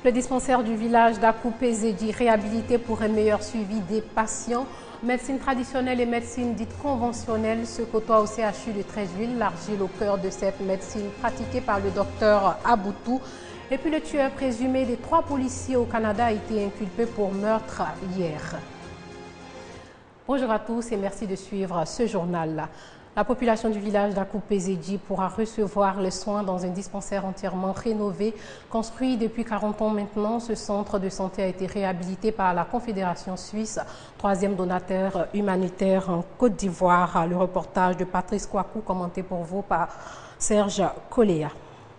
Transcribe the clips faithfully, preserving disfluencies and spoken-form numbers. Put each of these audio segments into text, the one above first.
Le dispensaire du village d'Akoupé-Zedji, réhabilité pour un meilleur suivi des patients. Médecine traditionnelle et médecine dite conventionnelle se côtoient au C H U de Treichville, l'Argile au cœur de cette médecine pratiquée par le docteur Aboutou. Et puis le tueur présumé des trois policiers au Canada a été inculpé pour meurtre hier. Bonjour à tous et merci de suivre ce journal. La population du village d'Akoupé-Zedji pourra recevoir les soins dans un dispensaire entièrement rénové. Construit depuis quarante ans maintenant, ce centre de santé a été réhabilité par la Confédération suisse, troisième donateur humanitaire en Côte d'Ivoire. Le reportage de Patrice Kouakou, commenté pour vous par Serge Coléa.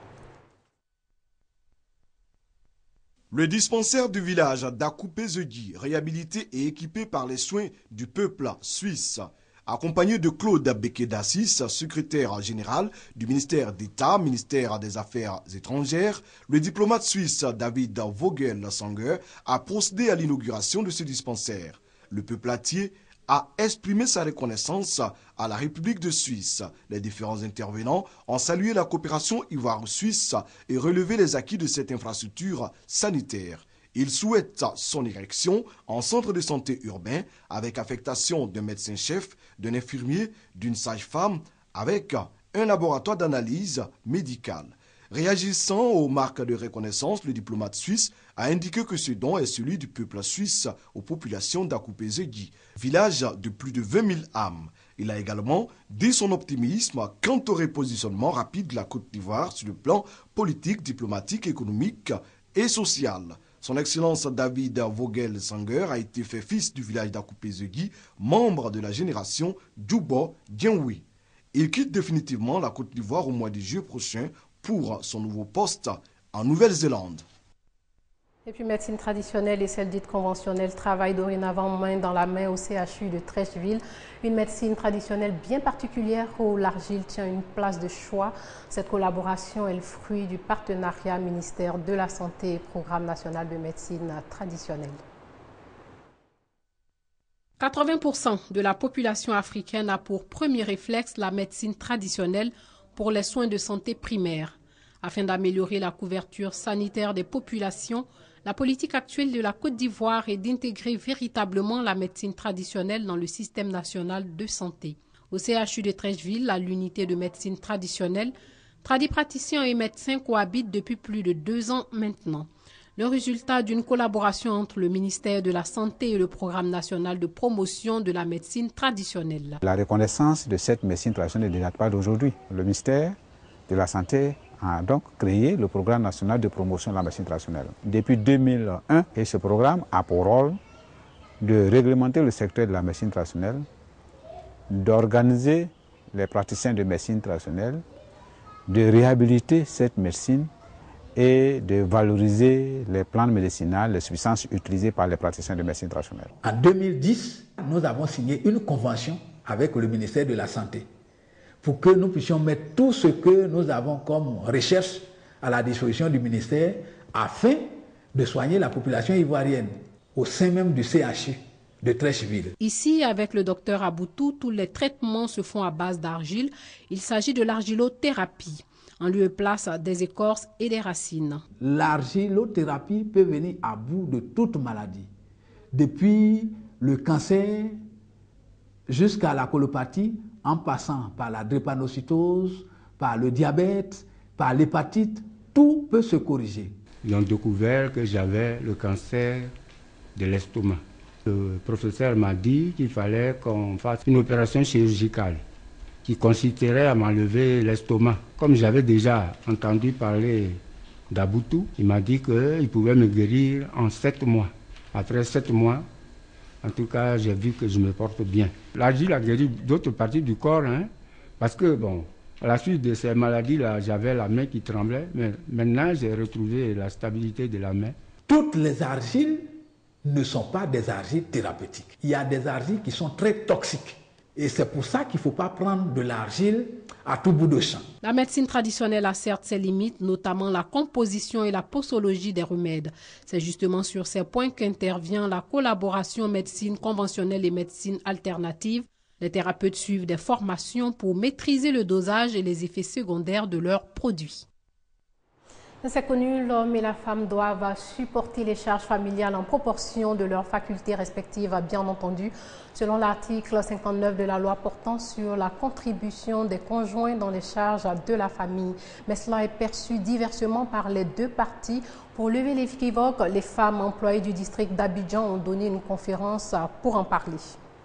Le dispensaire du village d'Akoupé-Zedji, réhabilité et équipé par les soins du peuple suisse. Accompagné de Claude Beké-Dassis, secrétaire général du ministère d'État, ministère des Affaires étrangères, le diplomate suisse David Vogel-Sanger a procédé à l'inauguration de ce dispensaire. Le peuplatier a exprimé sa reconnaissance à la République de Suisse. Les différents intervenants ont salué la coopération ivoiro-suisse et relevé les acquis de cette infrastructure sanitaire. Il souhaite son érection en centre de santé urbain avec affectation d'un médecin-chef, d'un infirmier, d'une sage-femme avec un laboratoire d'analyse médicale. Réagissant aux marques de reconnaissance, le diplomate suisse a indiqué que ce don est celui du peuple suisse aux populations d'Akoupé-Zedji, village de plus de vingt mille âmes. Il a également dit son optimisme quant au repositionnement rapide de la Côte d'Ivoire sur le plan politique, diplomatique, économique et social. Son Excellence David Vogel-Sanger a été fait fils du village d'Akoupé-Zedji, membre de la génération Djoubo Djenwi. Il quitte définitivement la Côte d'Ivoire au mois de juillet prochain pour son nouveau poste en Nouvelle-Zélande. Et puis médecine traditionnelle et celle dite conventionnelle travaillent dorénavant main dans la main au C H U de Treichville. Une médecine traditionnelle bien particulière où l'Argile tient une place de choix. Cette collaboration est le fruit du partenariat ministère de la Santé et Programme national de médecine traditionnelle. quatre-vingts pour cent de la population africaine a pour premier réflexe la médecine traditionnelle pour les soins de santé primaires. Afin d'améliorer la couverture sanitaire des populations, la politique actuelle de la Côte d'Ivoire est d'intégrer véritablement la médecine traditionnelle dans le système national de santé. Au C H U de Treichville, à l'unité de médecine traditionnelle, tradipraticiens et médecins cohabitent depuis plus de deux ans maintenant. Le résultat d'une collaboration entre le ministère de la Santé et le Programme national de promotion de la médecine traditionnelle. La reconnaissance de cette médecine traditionnelle ne date pas d'aujourd'hui. Le ministère de la Santé a donc créé le Programme national de promotion de la médecine traditionnelle depuis deux mille un, et ce programme a pour rôle de réglementer le secteur de la médecine traditionnelle, d'organiser les praticiens de médecine traditionnelle, de réhabiliter cette médecine et de valoriser les plantes médicinales, les substances utilisées par les praticiens de médecine traditionnelle. En deux mille dix, nous avons signé une convention avec le ministère de la Santé pour que nous puissions mettre tout ce que nous avons comme recherche à la disposition du ministère afin de soigner la population ivoirienne au sein même du C H U de Treichville. Ici, avec le docteur Aboutou, tous les traitements se font à base d'argile. Il s'agit de l'argilothérapie, en lieu et place des écorces et des racines. L'argilothérapie peut venir à bout de toute maladie, depuis le cancer jusqu'à la colopathie, en passant par la drépanocytose, par le diabète, par l'hépatite, tout peut se corriger. Ils ont découvert que j'avais le cancer de l'estomac. Le professeur m'a dit qu'il fallait qu'on fasse une opération chirurgicale qui consisterait à m'enlever l'estomac. Comme j'avais déjà entendu parler d'Aboutou, il m'a dit qu'il pouvait me guérir en sept mois. Après sept mois, en tout cas, j'ai vu que je me porte bien. L'argile a guéri d'autres parties du corps, hein, parce que, bon, à la suite de ces maladies-là, j'avais la main qui tremblait, mais maintenant, j'ai retrouvé la stabilité de la main. Toutes les argiles ne sont pas des argiles thérapeutiques. Il y a des argiles qui sont très toxiques. Et c'est pour ça qu'il ne faut pas prendre de l'argile à tout bout de champ. La médecine traditionnelle a certes ses limites, notamment la composition et la posologie des remèdes. C'est justement sur ces points qu'intervient la collaboration médecine conventionnelle et médecine alternative. Les thérapeutes suivent des formations pour maîtriser le dosage et les effets secondaires de leurs produits. C'est connu, l'homme et la femme doivent supporter les charges familiales en proportion de leurs facultés respectives, bien entendu, selon l'article cinquante-neuf de la loi portant sur la contribution des conjoints dans les charges de la famille. Mais cela est perçu diversement par les deux parties. Pour lever l'équivoque, les femmes employées du district d'Abidjan ont donné une conférence pour en parler.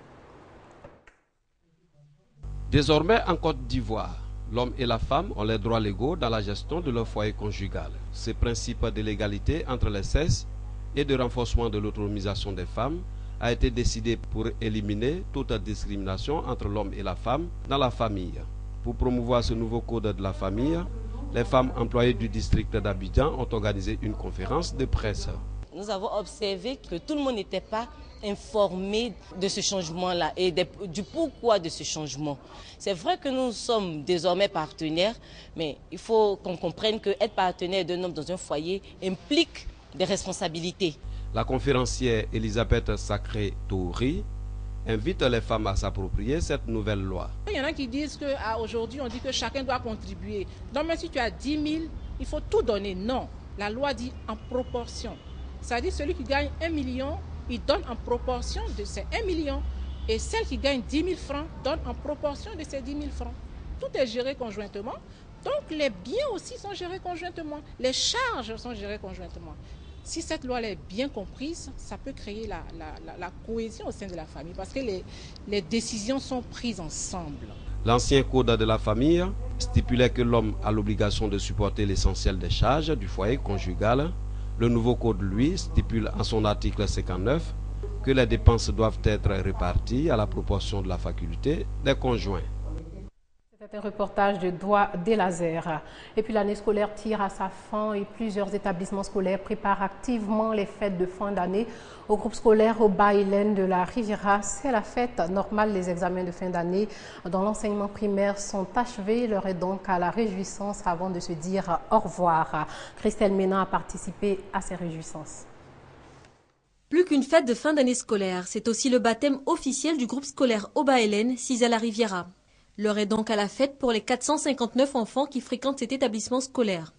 Désormais en Côte d'Ivoire, l'homme et la femme ont les droits légaux dans la gestion de leur foyer conjugal. Ce principe de l'égalité entre les sexes et de renforcement de l'autonomisation des femmes a été décidé pour éliminer toute discrimination entre l'homme et la femme dans la famille. Pour promouvoir ce nouveau code de la famille, les femmes employées du district d'Abidjan ont organisé une conférence de presse. Nous avons observé que tout le monde n'était pas informé de ce changement-là et de, du pourquoi de ce changement. C'est vrai que nous sommes désormais partenaires, mais il faut qu'on comprenne que être partenaire d'un homme dans un foyer implique des responsabilités. La conférencière Elisabeth Sacré-Touri invite les femmes à s'approprier cette nouvelle loi. Il y en a qui disent qu'aujourd'hui on dit que chacun doit contribuer. Donc même si tu as dix mille, il faut tout donner. Non, la loi dit en proportion. C'est-à-dire celui qui gagne un million, il donne en proportion de ces un million. Et celle qui gagne dix mille francs donne en proportion de ces dix mille francs. Tout est géré conjointement. Donc les biens aussi sont gérés conjointement. Les charges sont gérées conjointement. Si cette loi est bien comprise, ça peut créer la, la, la, la cohésion au sein de la famille parce que les, les décisions sont prises ensemble. L'ancien code de la famille stipulait que l'homme a l'obligation de supporter l'essentiel des charges du foyer conjugal. Le nouveau code, lui, stipule en son article cinquante-neuf que les dépenses doivent être réparties à la proportion de la faculté des conjoints. C'était un reportage de Doigt des Lasers. Et puis l'année scolaire tire à sa fin et plusieurs établissements scolaires préparent activement les fêtes de fin d'année. Au groupe scolaire Oba-Hélène de la Riviera, c'est la fête normale. Les examens de fin d'année dans l'enseignement primaire sont achevés. L'heure est donc à la réjouissance avant de se dire au revoir. Christelle Ménin a participé à ces réjouissances. Plus qu'une fête de fin d'année scolaire, c'est aussi le baptême officiel du groupe scolaire Oba-Hélène, six à la Riviera. L'heure est donc à la fête pour les quatre cent cinquante-neuf enfants qui fréquentent cet établissement scolaire.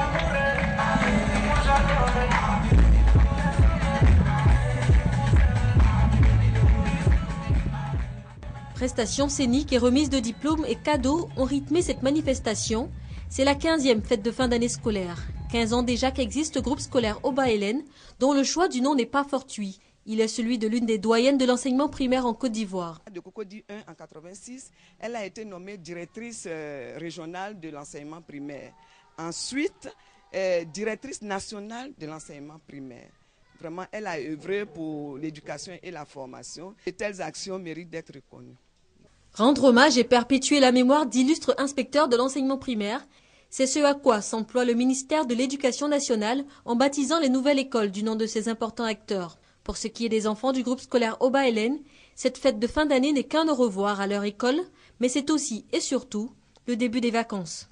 Prestations scéniques et remises de diplômes et cadeaux ont rythmé cette manifestation. C'est la quinzième fête de fin d'année scolaire. quinze ans déjà qu'existe le groupe scolaire Oba-Hélène, dont le choix du nom n'est pas fortuit. Il est celui de l'une des doyennes de l'enseignement primaire en Côte d'Ivoire. De Cocody un en quatre-vingt-six, elle a été nommée directrice euh, régionale de l'enseignement primaire. Ensuite, euh, directrice nationale de l'enseignement primaire. Vraiment, elle a œuvré pour l'éducation et la formation. Et telles actions méritent d'être reconnues. Rendre hommage et perpétuer la mémoire d'illustres inspecteurs de l'enseignement primaire, c'est ce à quoi s'emploie le ministère de l'Éducation nationale en baptisant les nouvelles écoles du nom de ces importants acteurs. Pour ce qui est des enfants du groupe scolaire Oba-Hélène, cette fête de fin d'année n'est qu'un au revoir à leur école, mais c'est aussi et surtout le début des vacances.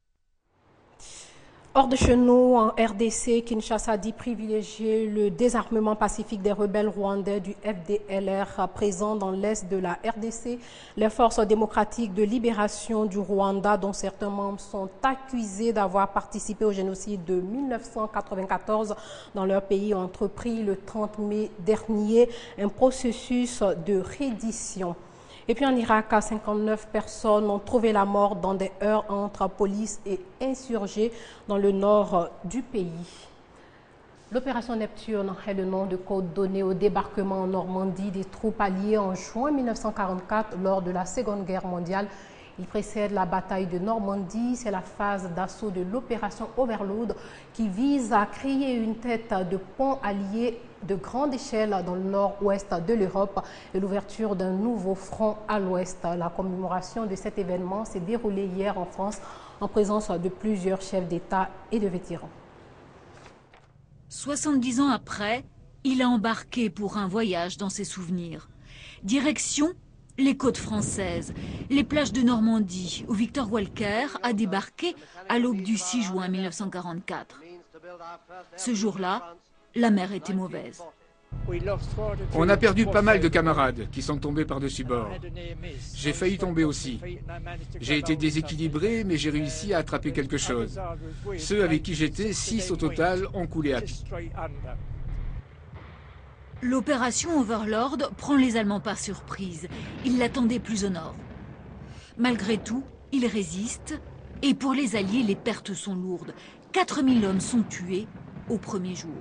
Hors de chez nous, en R D C, Kinshasa dit privilégier le désarmement pacifique des rebelles rwandais du F D L R présents dans l'est de la R D C. Les forces démocratiques de libération du Rwanda, dont certains membres sont accusés d'avoir participé au génocide de mille neuf cent quatre-vingt-quatorze dans leur pays, ont entrepris le trente mai dernier un processus de reddition. Et puis en Irak, cinquante-neuf personnes ont trouvé la mort dans des heurts entre police et insurgés dans le nord du pays. L'opération Neptune est le nom de code donné au débarquement en Normandie des troupes alliées en juin mille neuf cent quarante-quatre lors de la Seconde Guerre mondiale. Il précède la bataille de Normandie. C'est la phase d'assaut de l'opération Overlord qui vise à créer une tête de pont allié de grande échelle dans le nord-ouest de l'Europe et l'ouverture d'un nouveau front à l'ouest. La commémoration de cet événement s'est déroulée hier en France en présence de plusieurs chefs d'État et de vétérans. soixante-dix ans après, il a embarqué pour un voyage dans ses souvenirs. Direction les côtes françaises, les plages de Normandie, où Victor Walker a débarqué à l'aube du six juin mille neuf cent quarante-quatre. Ce jour-là, la mer était mauvaise. On a perdu pas mal de camarades qui sont tombés par-dessus bord. J'ai failli tomber aussi. J'ai été déséquilibré, mais j'ai réussi à attraper quelque chose. Ceux avec qui j'étais, six au total, ont coulé à pic. L'opération Overlord prend les Allemands par surprise. Ils l'attendaient plus au nord. Malgré tout, ils résistent. Et pour les Alliés, les pertes sont lourdes. quatre mille hommes sont tués au premier jour.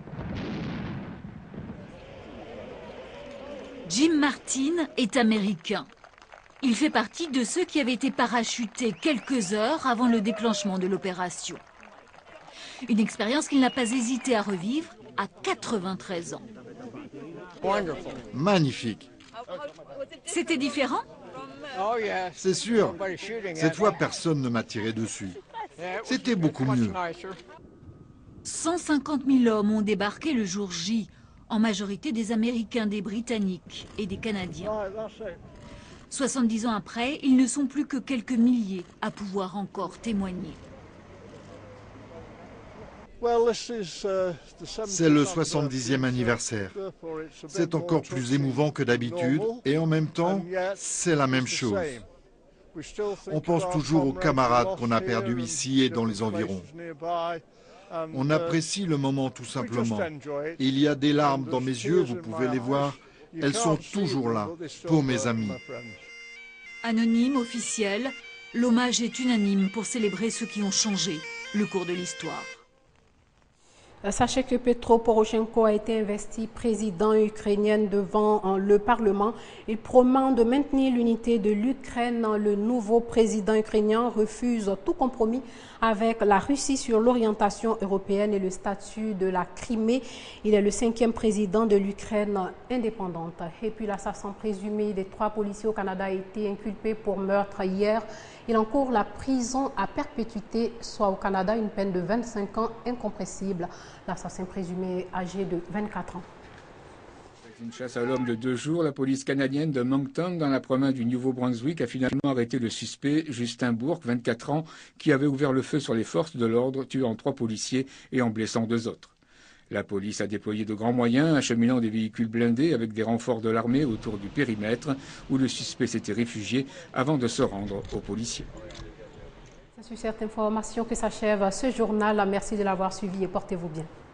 Jim Martin est américain. Il fait partie de ceux qui avaient été parachutés quelques heures avant le déclenchement de l'opération. Une expérience qu'il n'a pas hésité à revivre à quatre-vingt-treize ans. Magnifique. C'était différent ? C'est sûr. Cette fois, personne ne m'a tiré dessus. C'était beaucoup mieux. cent cinquante mille hommes ont débarqué le jour J, en majorité des Américains, des Britanniques et des Canadiens. soixante-dix ans après, ils ne sont plus que quelques milliers à pouvoir encore témoigner. C'est le soixante-dixième anniversaire. C'est encore plus émouvant que d'habitude et en même temps, c'est la même chose. On pense toujours aux camarades qu'on a perdus ici et dans les environs. On apprécie le moment tout simplement. Il y a des larmes dans mes yeux, vous pouvez les voir. Elles sont toujours là, pour mes amis. Anonyme, officiel, l'hommage est unanime pour célébrer ceux qui ont changé le cours de l'histoire. Sachez que Petro Poroshenko a été investi président ukrainien devant le Parlement. Il promet de maintenir l'unité de l'Ukraine. Le nouveau président ukrainien refuse tout compromis avec la Russie sur l'orientation européenne et le statut de la Crimée. Il est le cinquième président de l'Ukraine indépendante. Et puis l'assassin présumé des trois policiers au Canada a été inculpé pour meurtre hier. Il encourt la prison à perpétuité, soit au Canada une peine de vingt-cinq ans incompressible. L'assassin présumé âgé de vingt-quatre ans. Une chasse à l'homme de deux jours, la police canadienne de Moncton, dans la province du Nouveau-Brunswick, a finalement arrêté le suspect, Justin Bourque, vingt-quatre ans, qui avait ouvert le feu sur les forces de l'ordre, tuant trois policiers et en blessant deux autres. La police a déployé de grands moyens, acheminant des véhicules blindés avec des renforts de l'armée autour du périmètre où le suspect s'était réfugié avant de se rendre aux policiers. C'est sur cette information que s'achève ce journal. Merci de l'avoir suivi et portez-vous bien.